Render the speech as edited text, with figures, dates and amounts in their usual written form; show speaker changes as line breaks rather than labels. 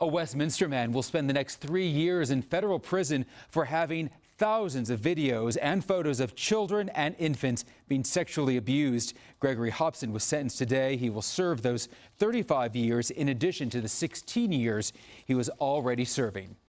A Westminster man will spend the next 3 years in federal prison for having thousands of videos and photos of children and infants being sexually abused. Gregory Hobson was sentenced today. He will serve those 35 years in addition to the 16 years he was already serving.